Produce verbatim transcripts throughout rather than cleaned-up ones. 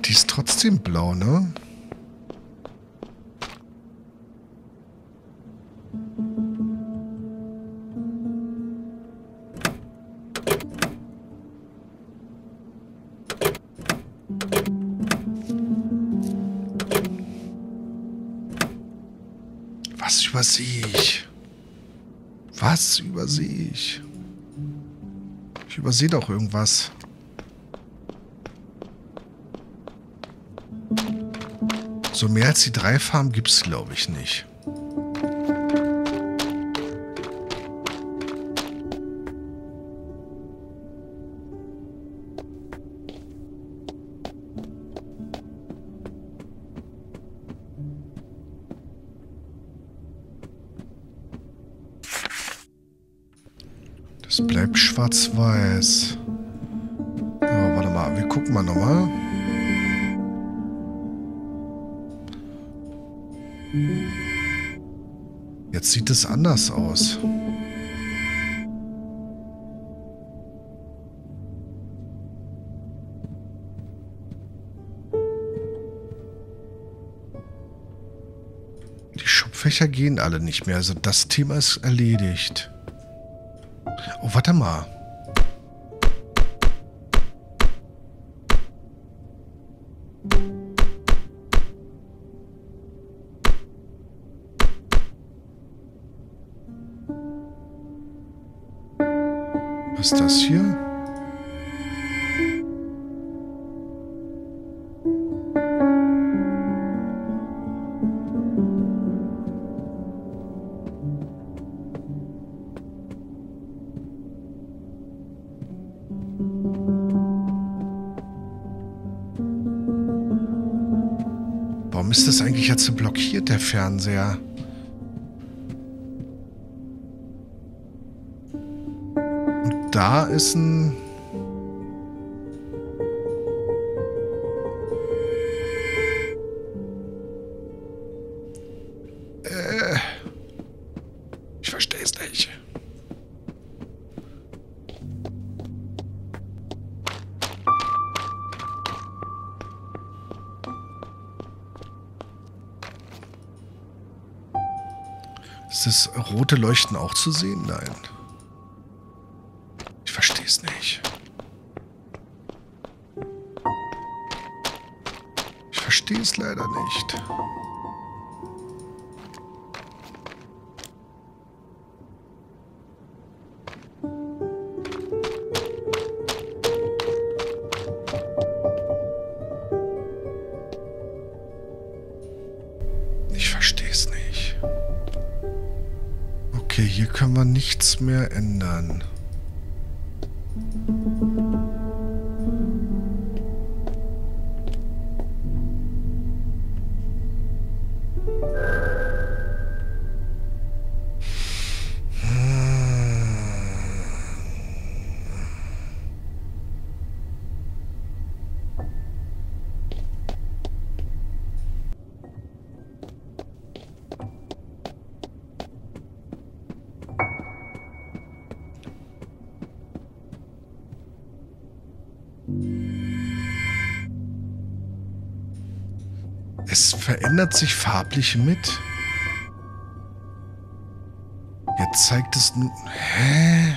die ist trotzdem blau, ne? Was übersehe ich? Was übersehe ich? Ich übersehe doch irgendwas. So mehr als die drei Farben gibt es, glaube ich, nicht. Das bleibt schwarz-weiß. Oh, warte mal, wir gucken mal nochmal. Jetzt sieht es anders aus. Die Schubfächer gehen alle nicht mehr. Also das Thema ist erledigt. Oh, warte mal. Was ist das hier? Warum ist das eigentlich jetzt so blockiert, der Fernseher? Und da ist ein... Äh... Ich verstehe es nicht. Ist das rote Leuchten auch zu sehen? Nein. Ich verstehe es nicht. Ich verstehe es leider nicht. Ich verstehe es nicht. Okay, hier können wir nichts mehr ändern. Es verändert sich farblich mit. Jetzt zeigt es... Hä?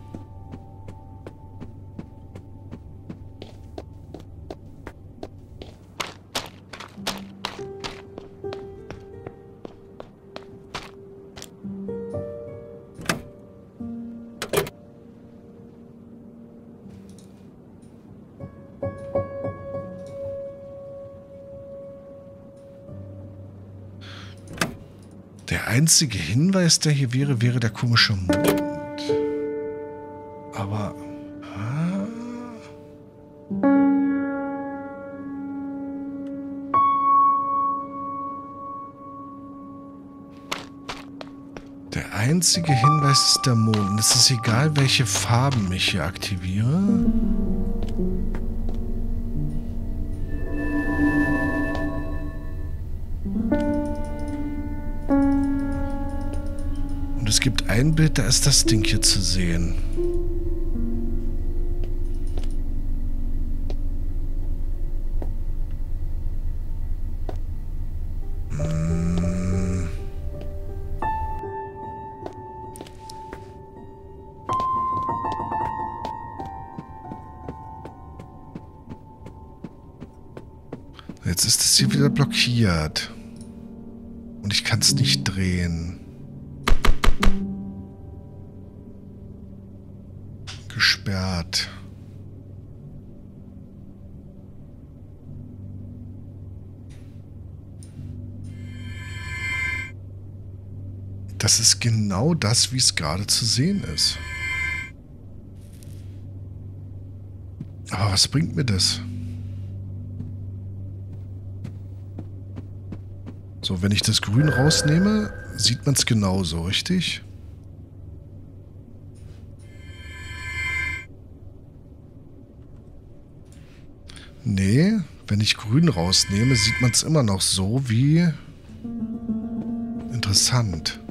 Der einzige Hinweis, der hier wäre, wäre der komische Mond. Aber... Ah. Der einzige Hinweis ist der Mond. Und es ist egal, welche Farben ich hier aktiviere. Es gibt ein Bild, da ist das Ding hier zu sehen. Jetzt ist es hier wieder blockiert. Und ich kann es nicht drehen. Gesperrt. Das ist genau das, wie es gerade zu sehen ist. Aber was bringt mir das? So, wenn ich das Grün rausnehme, sieht man es genauso, richtig? Nee, wenn ich Grün rausnehme, sieht man es immer noch so wie... Interessant.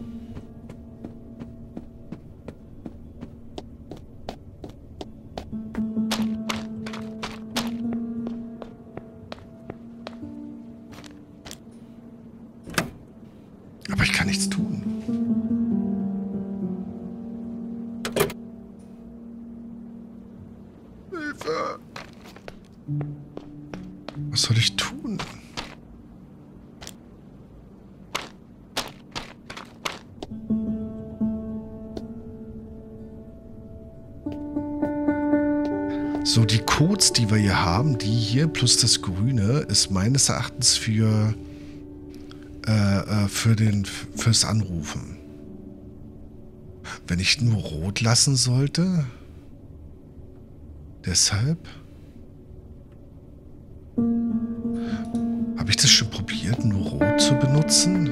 Aber ich kann nichts tun. Hilfe! Was soll ich tun? So, die Codes, die wir hier haben, die hier plus das Grüne, ist meines Erachtens für für den fürs Anrufen. Wenn ich nur rot lassen sollte? Deshalb? Habe ich das schon probiert, nur rot zu benutzen?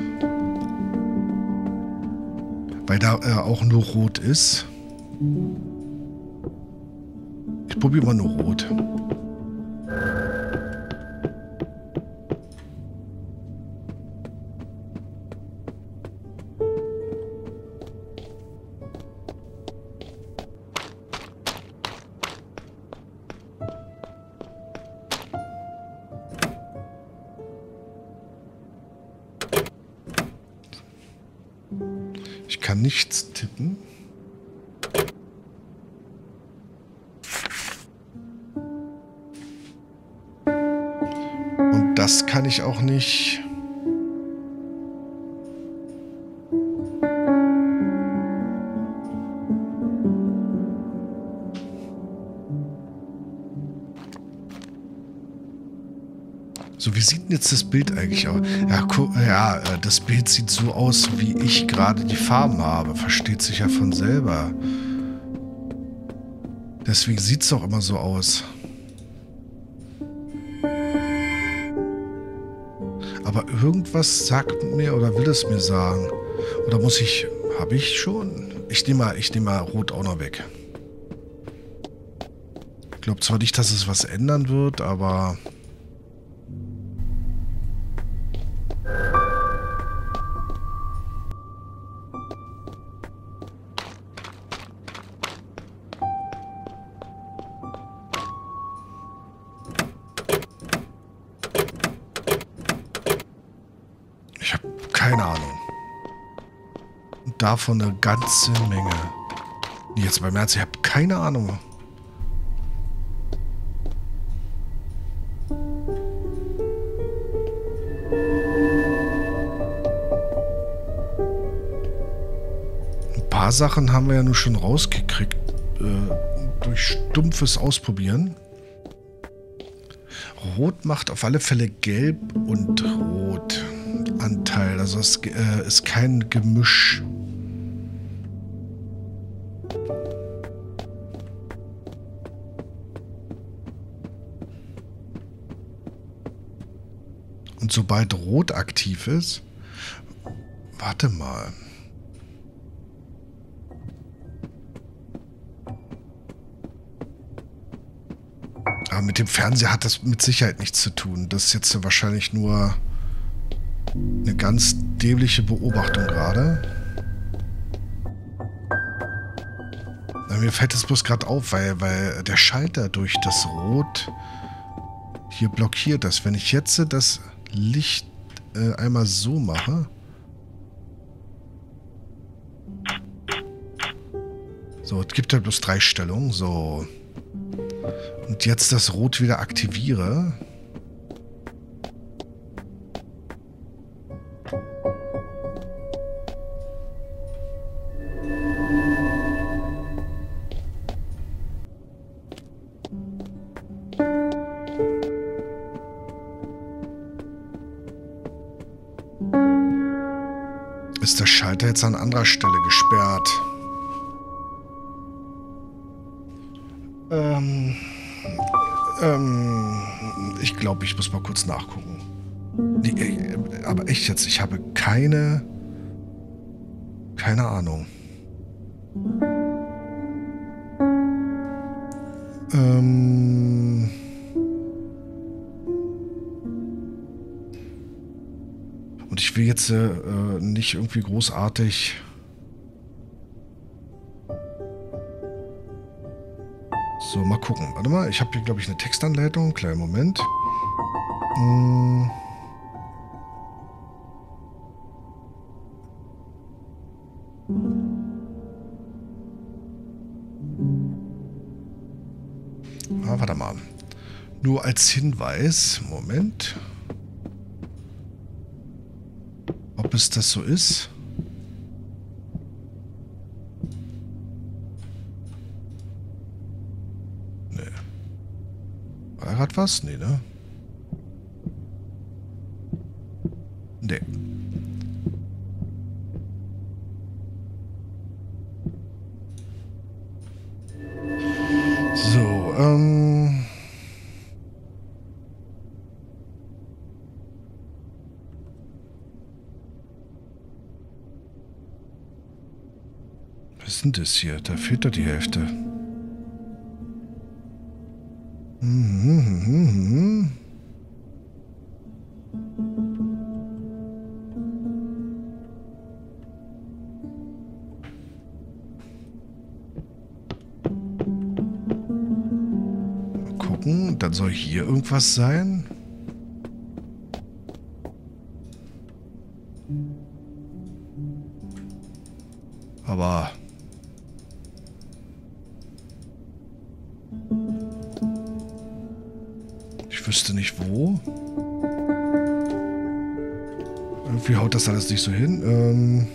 Weil da äh, auch nur rot ist. Ich probiere mal nur rot. Ich kann nichts tippen. Und das kann ich auch nicht. So, wie sieht denn jetzt das Bild eigentlich aus? Ja, ja, das Bild sieht so aus, wie ich gerade die Farben habe. Versteht sich ja von selber. Deswegen sieht es auch immer so aus. Aber irgendwas sagt mir oder will es mir sagen. Oder muss ich... Habe ich schon? Ich nehme mal, ich nehme mal Rot auch noch weg. Ich glaube zwar nicht, dass es was ändern wird, aber... Ich habe keine Ahnung. Und davon eine ganze Menge. Jetzt beim Ernst, ich habe keine Ahnung. Ein paar Sachen haben wir ja nur schon rausgekriegt. Äh, durch stumpfes Ausprobieren. Rot macht auf alle Fälle gelb und rot. Anteil, also es äh, ist kein Gemisch. Und sobald Rot aktiv ist, warte mal. Aber mit dem Fernseher hat das mit Sicherheit nichts zu tun. Das ist jetzt wahrscheinlich nur eine ganz dämliche Beobachtung gerade. Mir fällt es bloß gerade auf, weil, weil der Schalter durch das Rot hier blockiert ist. Wenn ich jetzt das Licht äh, einmal so mache. So, es gibt ja bloß drei Stellungen. So. Und jetzt das Rot wieder aktiviere. ist der Schalter jetzt an anderer Stelle gesperrt. Ähm, ähm, ich glaube, ich muss mal kurz nachgucken. Nee, aber echt jetzt, ich habe keine, keine Ahnung. Ähm, und ich will jetzt äh, nicht irgendwie großartig... So, mal gucken. Warte mal, ich habe hier, glaube ich, eine Textanleitung. Kleinen Moment. Hm. Ah, warte mal. Nur als Hinweis. Moment. Ob es das so ist? Nee. War gerade was? Nee, ne? Nee. So, ähm... Was ist denn das hier? Da fehlt doch die Hälfte. Mhm, mhm, mhm. Mal gucken, dann soll hier irgendwas sein. Aber... Ich wüsste nicht wo. Irgendwie haut das alles nicht so hin. Ähm...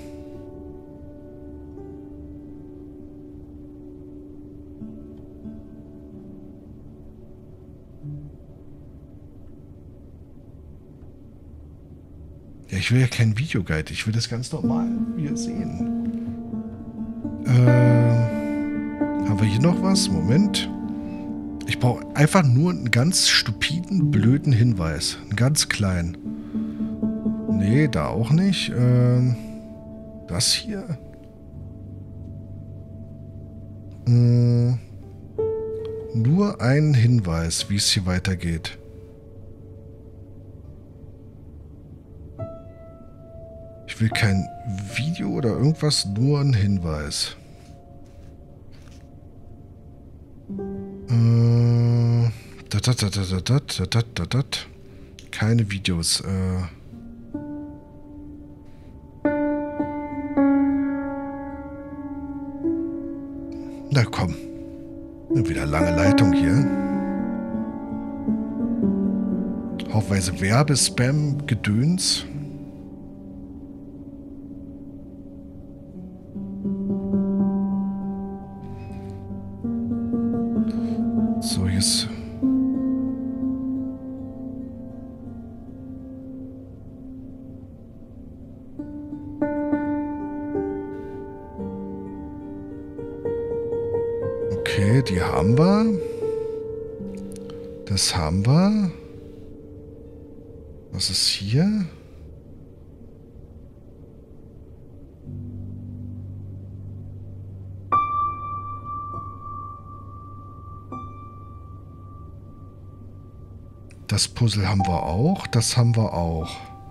Ja, ich will ja keinen Videoguide. Ich will das ganz normal hier sehen. Ähm... Haben wir hier noch was? Moment. Ich brauche einfach nur einen ganz stupiden, blöden Hinweis. Einen ganz kleinen. Nee, da auch nicht. Ähm, das hier. Hm, nur einen Hinweis, wie es hier weitergeht. Ich will kein Video oder irgendwas, nur ein Hinweis. Äh, dat, dat, dat, dat, dat, dat, dat, dat. Keine Videos. Äh. Na komm. Wieder lange Leitung hier. Haufenweise Werbespam, Gedöns. So, jetzt. Okay, die haben wir. Das haben wir. Was ist hier? Das Puzzle haben wir auch. Das haben wir auch.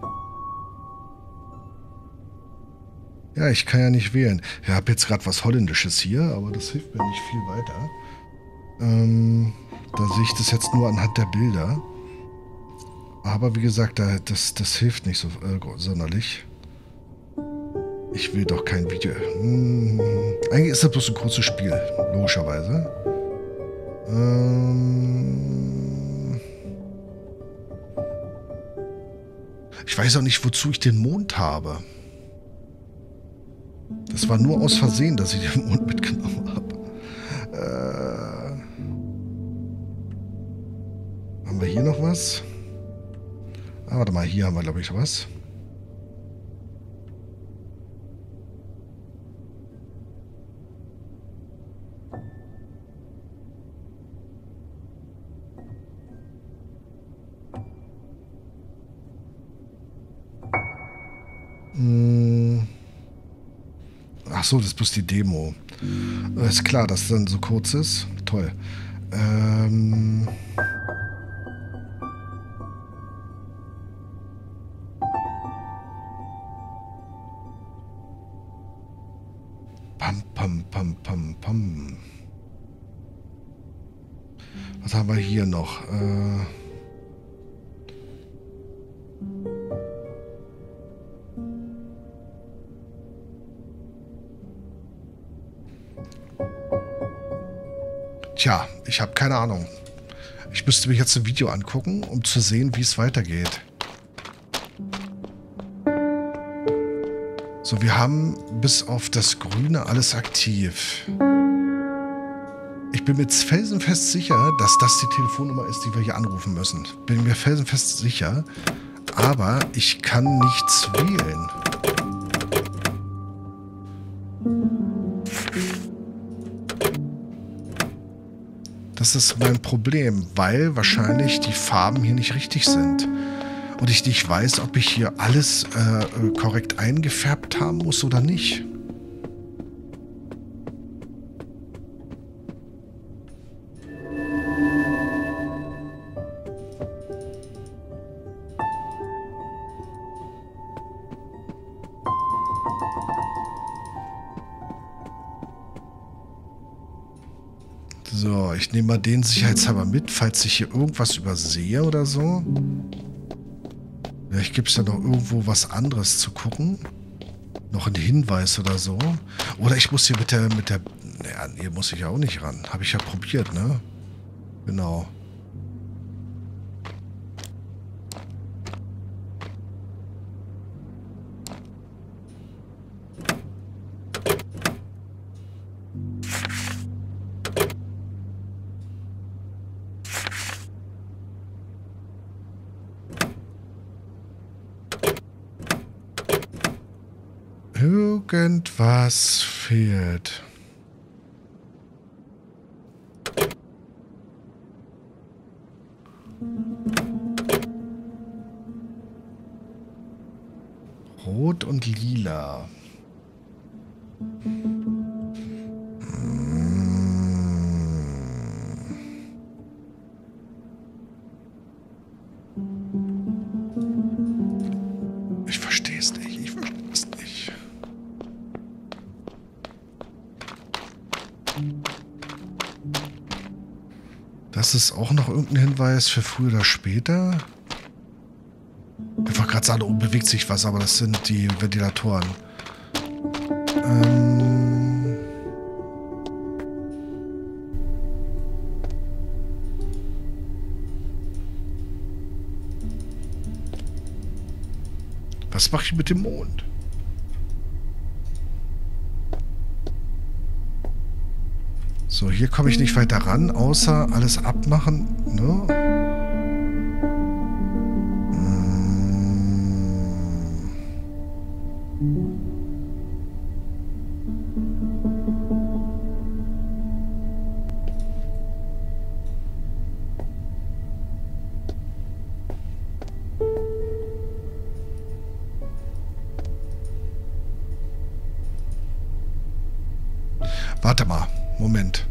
Ja, ich kann ja nicht wählen. Ich habe jetzt gerade was Holländisches hier, aber das hilft mir nicht viel weiter. Ähm, da sehe ich das jetzt nur anhand der Bilder. Aber wie gesagt, da, das, das hilft nicht so äh, sonderlich. Ich will doch kein Video. Hm, eigentlich ist das bloß ein kurzes Spiel, logischerweise. Ähm, ich weiß auch nicht, wozu ich den Mond habe. Das war nur aus Versehen, dass ich den Mond mitgenommen habe. Äh, haben wir hier noch was? Ah, warte mal, hier haben wir, glaube ich, was. Hm. Ach so, das ist bloß die Demo. Ist klar, dass es dann so kurz ist. Toll. Ähm... Pam, pam, pam, pam, pam. Was haben wir hier noch? Äh... Tja, ich habe keine Ahnung. Ich müsste mir jetzt ein Video angucken, um zu sehen, wie es weitergeht. So, wir haben bis auf das Grüne alles aktiv. Ich bin mir jetzt felsenfest sicher, dass das die Telefonnummer ist, die wir hier anrufen müssen. Bin mir felsenfest sicher. Aber ich kann nichts wählen. Das ist mein Problem, weil wahrscheinlich die Farben hier nicht richtig sind. Und ich nicht weiß, ob ich hier alles äh, korrekt eingefärbt haben muss oder nicht. So, ich nehme mal den sicherheitshalber mit, falls ich hier irgendwas übersehe oder so. Vielleicht gibt es ja noch irgendwo was anderes zu gucken. Noch ein Hinweis oder so. Oder ich muss hier mit der, mit der, naja, hier muss ich ja auch nicht ran. Habe ich ja probiert, ne? Genau. Irgendwas fehlt. Rot und lila. Ich verstehe es nicht. Ich verstehe es nicht. Das ist auch noch irgendein Hinweis für früher oder später. Ich wollte gerade sagen, oben bewegt sich was, aber das sind die Ventilatoren. Ähm was mache ich mit dem Mond? So, hier komme ich nicht weiter ran, außer alles abmachen, ne? Warte mal, Moment.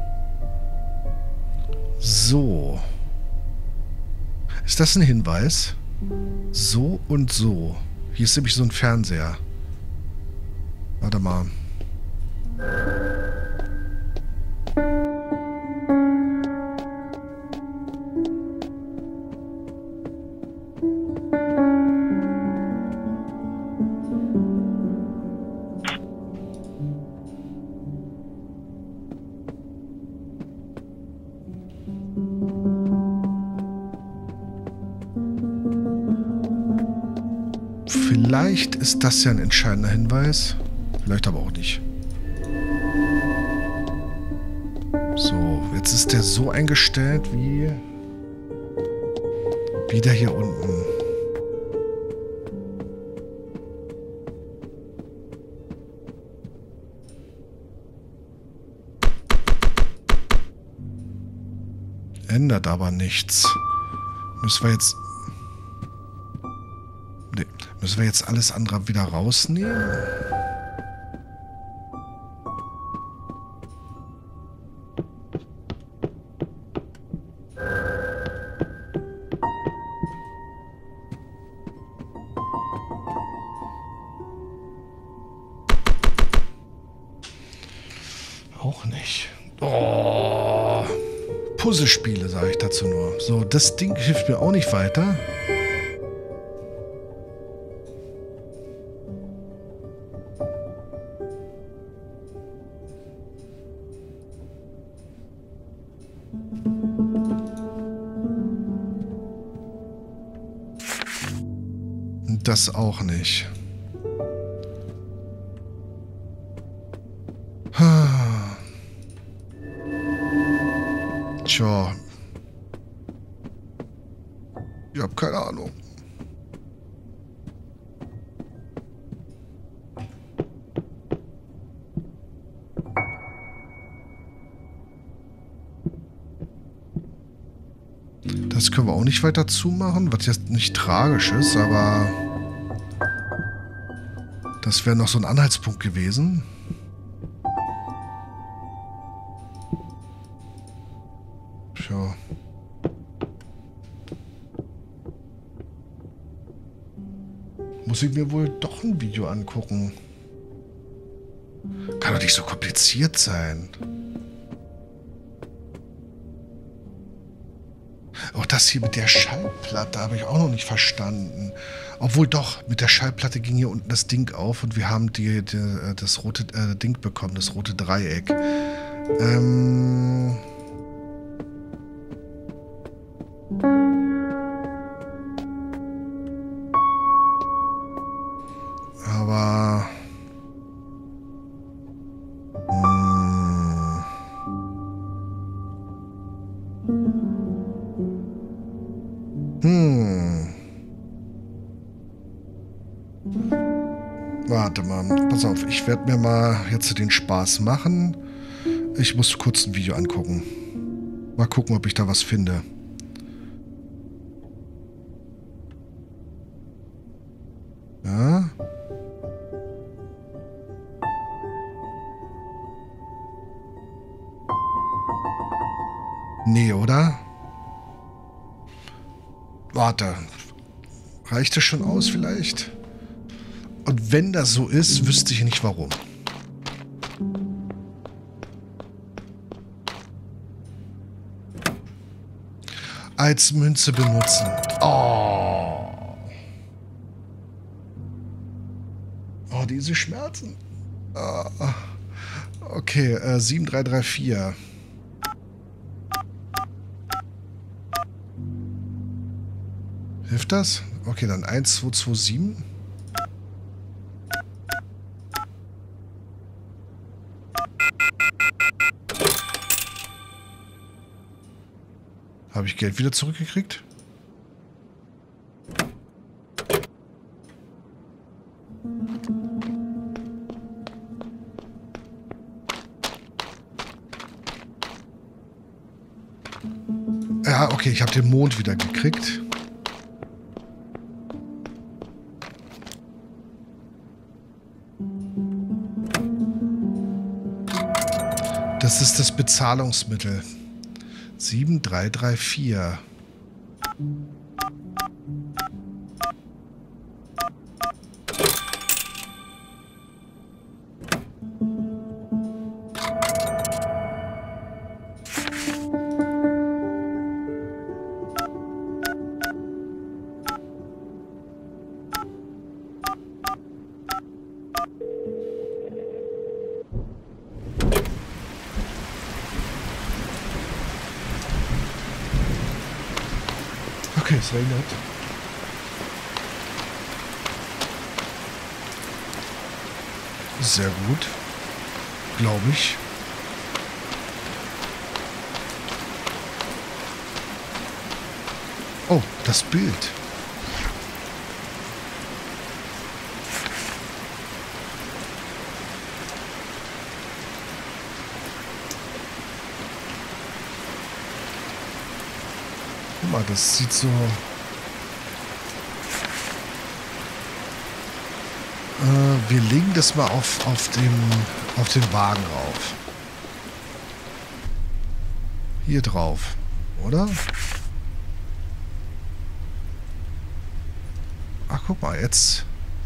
So. Ist das ein Hinweis? So und so. Hier ist nämlich so ein Fernseher. Warte mal. Vielleicht ist das ja ein entscheidender Hinweis. Vielleicht aber auch nicht. So, jetzt ist der so eingestellt wie... Wieder hier unten. Ändert aber nichts. Müssen wir jetzt... Nee. Müssen wir jetzt alles andere wieder rausnehmen? Auch nicht. Oh. Puzzlespiele, sage ich dazu nur. So, das Ding hilft mir auch nicht weiter. Das auch nicht. Tja. Ich hab keine Ahnung. Das können wir auch nicht weiter zumachen, was jetzt nicht tragisch ist, aber das wäre noch so ein Anhaltspunkt gewesen. Tja. Muss ich mir wohl doch ein Video angucken. Kann doch nicht so kompliziert sein. Auch das hier mit der Schallplatte habe ich auch noch nicht verstanden. Obwohl doch, mit der Schallplatte ging hier unten das Ding auf und wir haben die, die, das rote äh, Ding bekommen, das rote Dreieck. Ähm... Aber... Hm. Hm. Warte mal, pass auf, ich werde mir mal jetzt den Spaß machen. Ich muss kurz ein Video angucken. Mal gucken, ob ich da was finde. Ja. Nee, oder? Warte. Reicht das schon aus vielleicht? Und wenn das so ist, wüsste ich nicht warum. Als Münze benutzen. Oh. Oh, diese Schmerzen. Oh. Okay, äh, sieben drei drei vier. Hilft das? Okay, dann eins zwei zwei sieben. Habe ich Geld wieder zurückgekriegt? Ja, okay, ich habe den Mond wieder gekriegt. Das ist das Bezahlungsmittel. sieben drei drei vier. Okay, es regnet. Sehr gut. Glaube ich. Oh, das Bild. Guck mal, das sieht so... wir legen das mal auf, auf, dem, auf den Wagen rauf. Hier drauf, oder? Ach, guck mal, jetzt...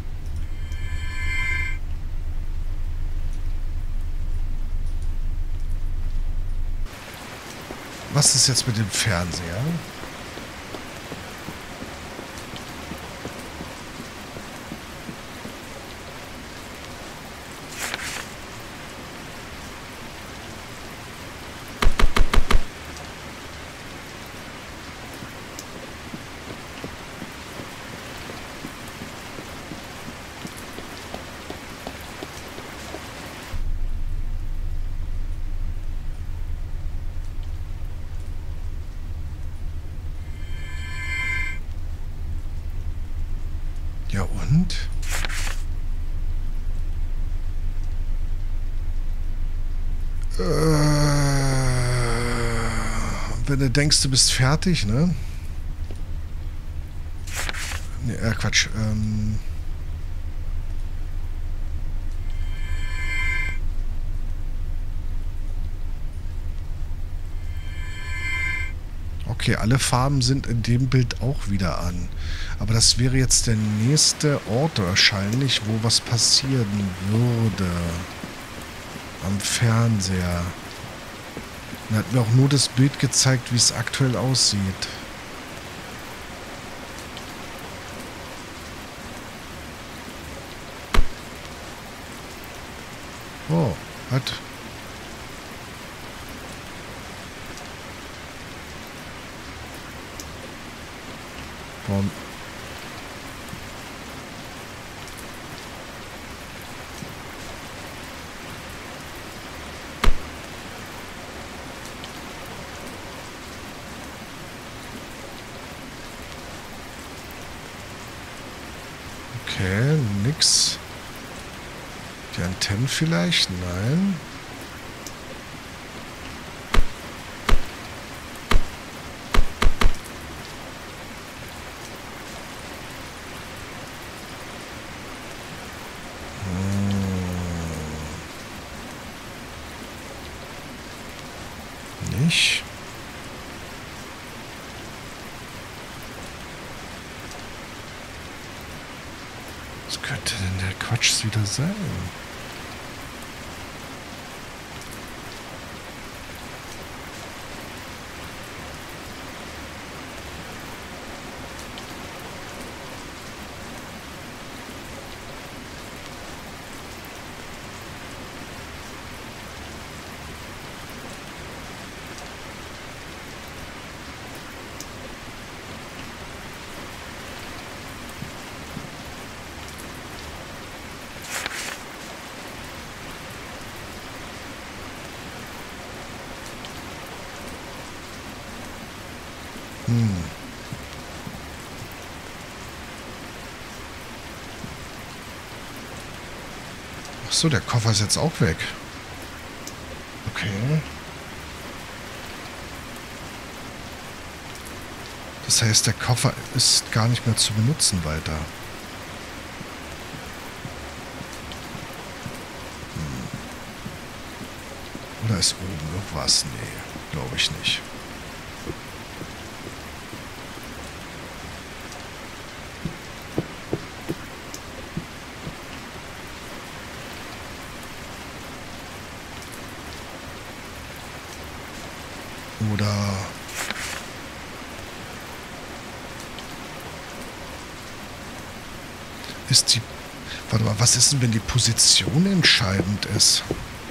Was ist jetzt mit dem Fernseher? Ja und? Äh, wenn du denkst, du bist fertig, ne? Ne, äh, Quatsch. Ähm... Okay, alle Farben sind in dem Bild auch wieder an. Aber das wäre jetzt der nächste Ort wahrscheinlich, wo was passieren würde. Am Fernseher. Er hat mir auch nur das Bild gezeigt, wie es aktuell aussieht. Oh, hat... Warum? Okay, nix. Die Antennen vielleicht? Nein. Nicht. Was könnte denn der Quatsch wieder sein? Hm. Ach so, der Koffer ist jetzt auch weg. Okay. Das heißt, der Koffer ist gar nicht mehr zu benutzen weiter. Hm. Oder ist oben irgendwas? Nee, glaube ich nicht. Oder ist die... Warte mal, was ist denn, wenn die Position entscheidend ist?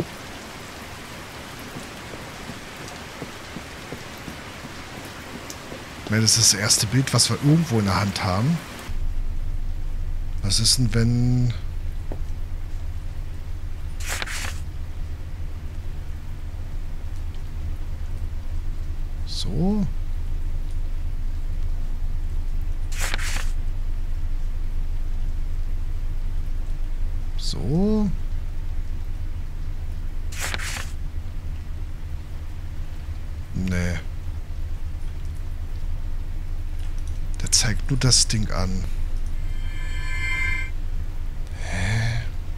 Ja, das ist das erste Bild, was wir irgendwo in der Hand haben. Was ist denn, wenn... So. So. Nee. Der zeigt nur das Ding an. Hä?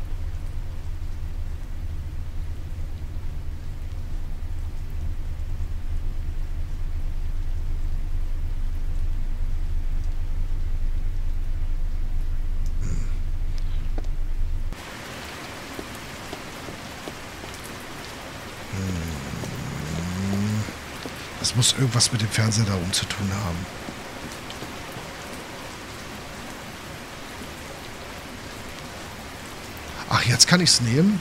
Das muss irgendwas mit dem Fernseher da oben zu tun haben. Ach, jetzt kann ich es nehmen?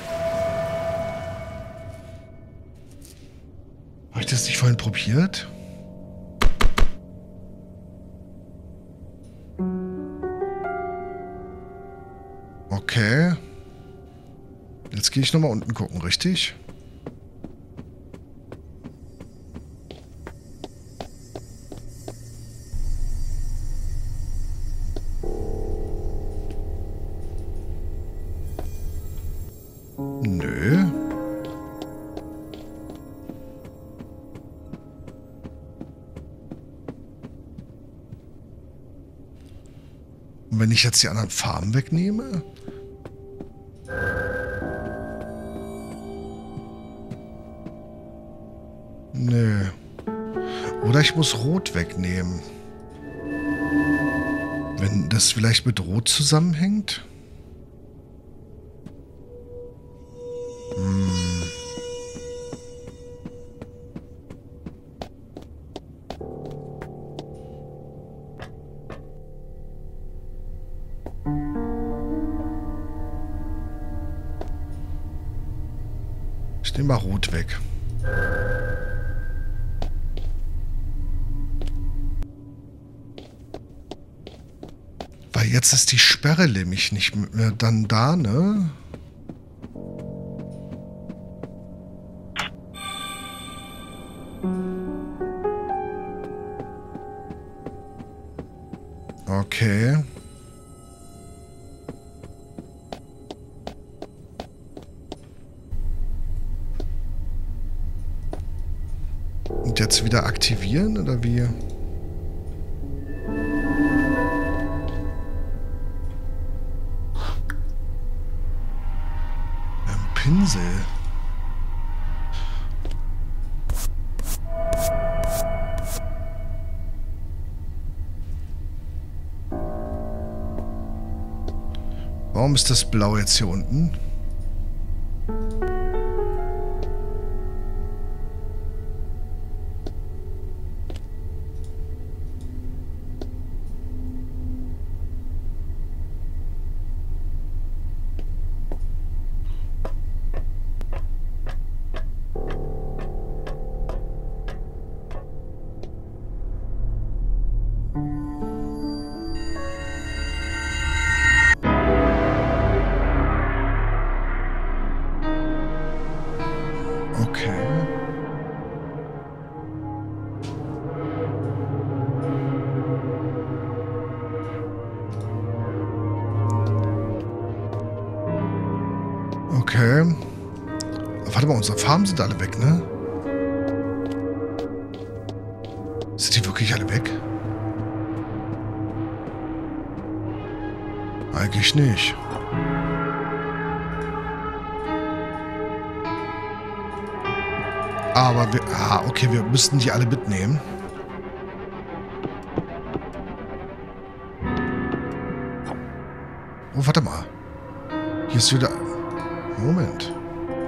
Habe ich das nicht vorhin probiert? Okay. Jetzt gehe ich nochmal unten gucken, richtig? Nö. Und wenn ich jetzt die anderen Farben wegnehme? Nö. Oder ich muss Rot wegnehmen. Wenn das vielleicht mit Rot zusammenhängt? Hm. Ich nehme mal Rot weg. Weil jetzt ist die Sperre nämlich nicht mehr dann da, ne? Okay. Und jetzt wieder aktivieren, oder wie? Ein Pinsel. Warum ist das blau jetzt hier unten? Okay. Okay. Warte mal, unsere Farben sind alle weg, ne? Sind die wirklich alle weg? Eigentlich nicht. Aber wir... Ah, okay, wir müssten die alle mitnehmen. Oh, warte mal. Hier ist wieder... Moment.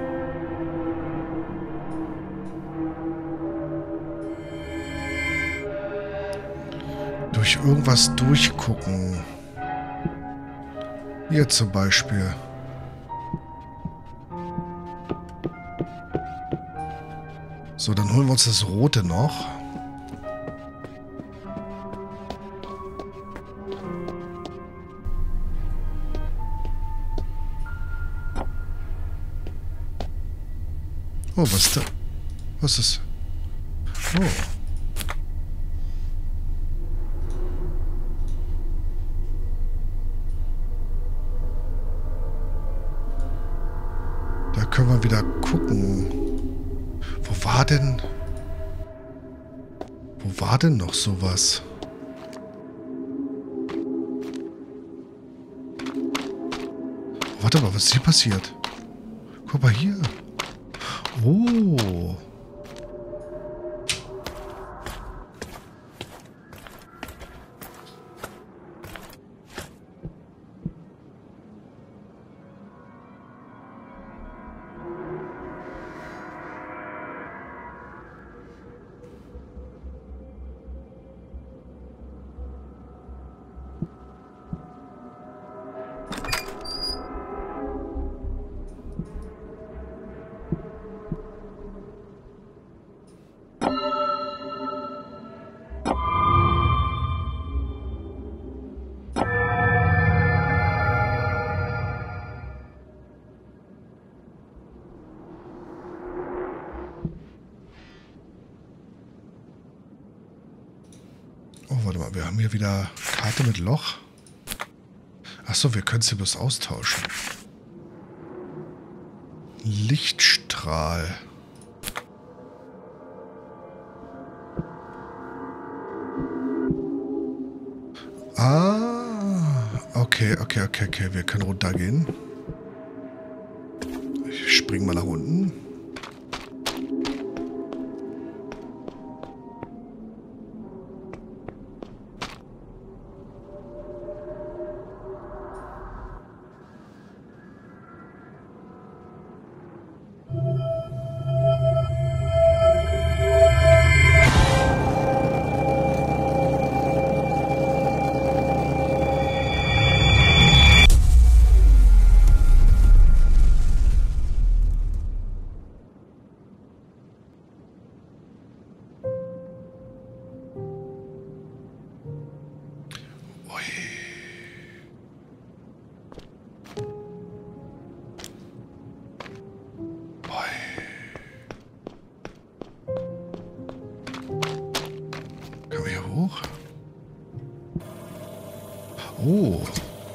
Durch irgendwas durchgucken. Hier zum Beispiel. So, dann holen wir uns das Rote noch. Oh, was ist da? Was ist? Oh. Da können wir wieder gucken. Wo war denn... Wo war denn noch sowas? Warte mal, was ist hier passiert? Guck mal hier. Oh. hier wieder Karte mit Loch. Achso, wir können es hier bloß austauschen. Lichtstrahl. Ah, okay, okay, okay, okay. Wir können runtergehen. Ich spring mal nach unten. Oh.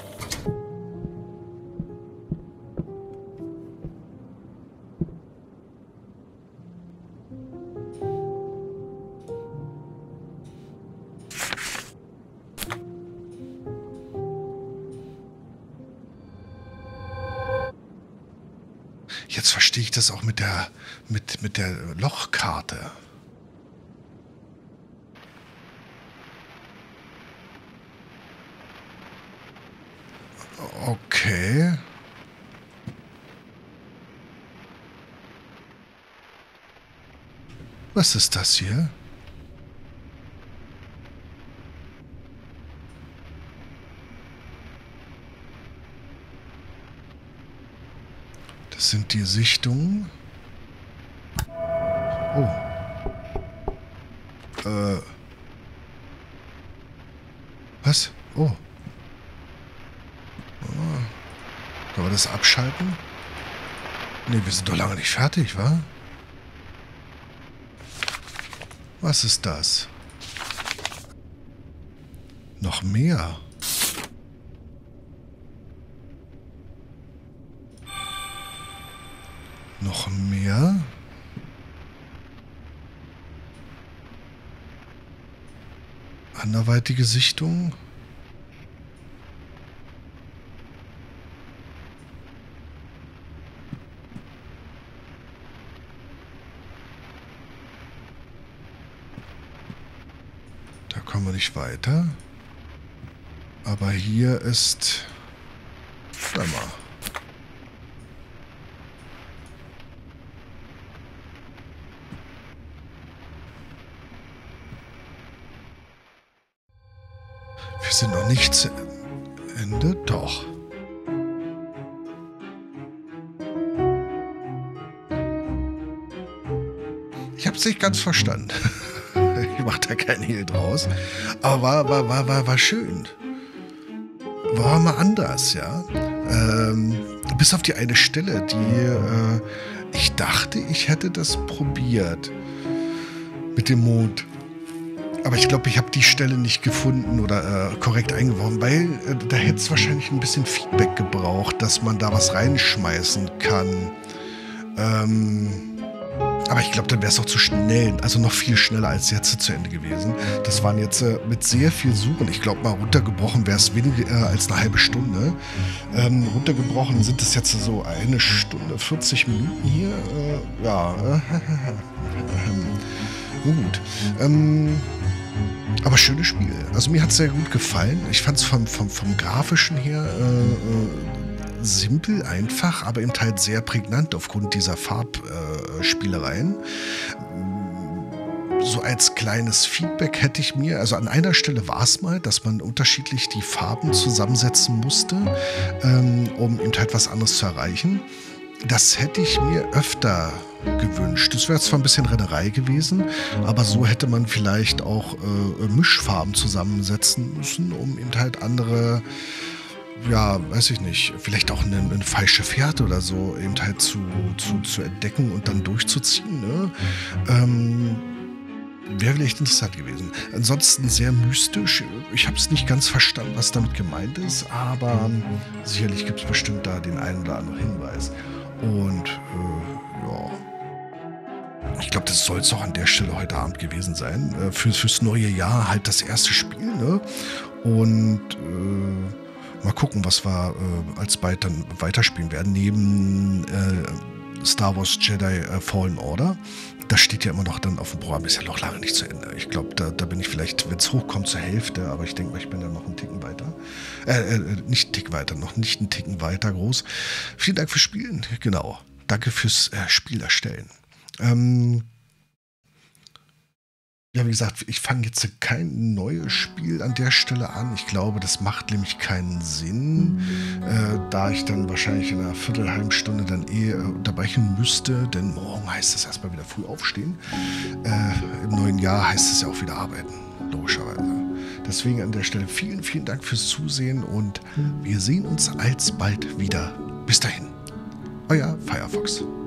Jetzt verstehe ich das auch mit der mit mit der Lochkarte. Okay. Was ist das hier? Das sind die Sichtungen. Oh. Äh. Was? Oh. Können wir das abschalten? Ne, wir sind doch lange nicht fertig, wa? Was ist das? Noch mehr? Noch mehr? Anderweitige Sichtung? Kommen wir nicht weiter. Aber hier ist... Warte mal. Wir sind noch nicht zu Ende. Doch. Ich habe es nicht ganz verstanden. Ich mache da kein Hehl draus. Aber war, war, war, war, war schön. War mal anders, ja. Ähm, bis auf die eine Stelle, die äh, ich dachte, ich hätte das probiert. Mit dem Mond. Aber ich glaube, ich habe die Stelle nicht gefunden oder äh, korrekt eingeworfen, weil äh, da hätte es wahrscheinlich ein bisschen Feedback gebraucht, dass man da was reinschmeißen kann. Ähm... Aber ich glaube, dann wäre es auch zu schnell, also noch viel schneller als jetzt zu Ende gewesen. Das waren jetzt äh, mit sehr viel Suchen. Ich glaube, mal runtergebrochen wäre es weniger äh, als eine halbe Stunde. Ähm, runtergebrochen sind es jetzt so eine Stunde, vierzig Minuten hier. Äh, ja, gut. Ähm, aber schönes Spiel. Also mir hat es sehr gut gefallen. Ich fand es vom, vom, vom Grafischen her äh, simpel, einfach, aber eben halt sehr prägnant aufgrund dieser Farbspielereien. Äh, so als kleines Feedback hätte ich mir, also an einer Stelle war es mal, dass man unterschiedlich die Farben zusammensetzen musste, ähm, um eben halt was anderes zu erreichen. Das hätte ich mir öfter gewünscht. Das wäre zwar ein bisschen Rennerei gewesen, aber so hätte man vielleicht auch äh, Mischfarben zusammensetzen müssen, um eben halt andere, ja, weiß ich nicht, vielleicht auch eine, eine falsche Fährte oder so eben halt zu, zu, zu entdecken und dann durchzuziehen. Ne? Ähm, wäre vielleicht interessant gewesen. Ansonsten sehr mystisch. Ich habe es nicht ganz verstanden, was damit gemeint ist, aber sicherlich gibt es bestimmt da den einen oder anderen Hinweis. Und äh, ja, ich glaube, das soll es auch an der Stelle heute Abend gewesen sein. Äh, für, fürs neue Jahr halt das erste Spiel, ne? Und äh, mal gucken, was wir äh, alsbald dann weiterspielen werden. Neben äh, Star Wars Jedi äh, Fallen Order. Das steht ja immer noch dann auf dem Programm. Ist ja noch lange nicht zu Ende. Ich glaube, da, da bin ich vielleicht, wenn es hochkommt, zur Hälfte. Aber ich denke mal, ich bin dann noch einen Ticken weiter. Äh, äh, nicht einen Tick weiter, noch nicht einen Ticken weiter groß. Vielen Dank fürs Spielen. Genau. Danke fürs äh, Spiel erstellen. Ähm, ja, wie gesagt, ich fange jetzt kein neues Spiel an der Stelle an. Ich glaube, das macht nämlich keinen Sinn, äh, da ich dann wahrscheinlich in einer Viertelhalben Stunde dann eh äh, unterbrechen müsste, denn morgen heißt es erstmal wieder früh aufstehen. Äh, Im neuen Jahr heißt es ja auch wieder arbeiten, logischerweise. Deswegen an der Stelle vielen, vielen Dank fürs Zusehen und wir sehen uns alsbald wieder. Bis dahin, euer Firefox.